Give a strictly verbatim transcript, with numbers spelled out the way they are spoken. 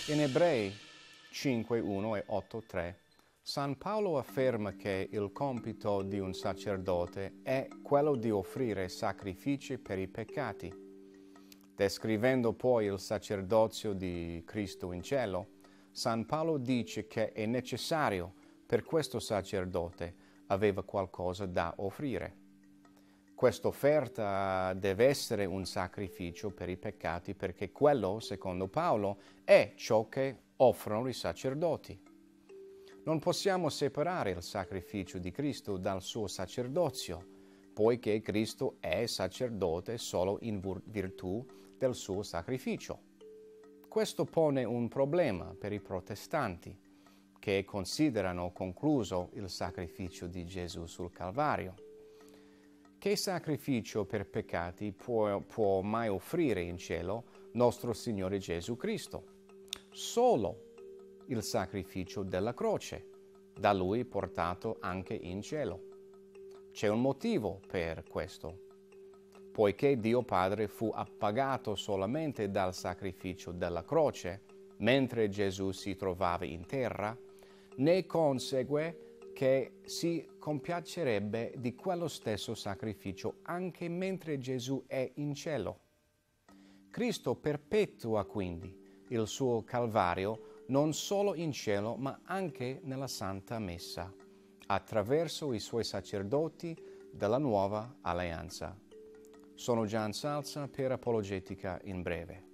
In Ebrei cinque, uno e otto, tre, San Paolo afferma che il compito di un sacerdote è quello di offrire sacrifici per i peccati. Descrivendo poi il sacerdozio di Cristo in cielo, San Paolo dice che è necessario per questo sacerdote avere qualcosa da offrire. Questa offerta deve essere un sacrificio per i peccati perché quello, secondo Paolo, è ciò che offrono i sacerdoti. Non possiamo separare il sacrificio di Cristo dal suo sacerdozio, poiché Cristo è sacerdote solo in virtù del suo sacrificio. Questo pone un problema per i protestanti, che considerano concluso il sacrificio di Gesù sul Calvario. Che sacrificio per peccati può, può mai offrire in cielo nostro Signore Gesù Cristo? Solo il sacrificio della croce, da Lui portato anche in cielo. C'è un motivo per questo. Poiché Dio Padre fu appagato solamente dal sacrificio della croce, mentre Gesù si trovava in terra, ne consegue che si compiacerebbe di quello stesso sacrificio anche mentre Gesù è in cielo. Cristo perpetua quindi il suo Calvario non solo in cielo ma anche nella Santa Messa, attraverso i suoi sacerdoti della nuova alleanza. Sono Gian Salza per Apologetica in breve.